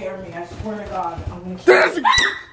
dare me. I swear to God, I'm gonna.